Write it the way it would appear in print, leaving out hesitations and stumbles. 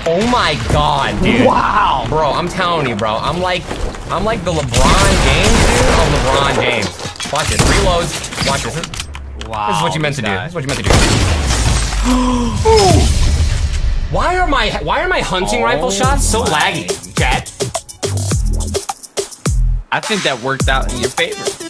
Oh my god, dude. Wow. Bro, I'm telling you, bro. I'm like the LeBron James, dude. Oh, LeBron James. Watch this. Reloads. Watch this. Wow. This is what you meant to do. This is what you meant to do. Why are my hunting rifle shots so laggy, chat? I think that worked out in your favor.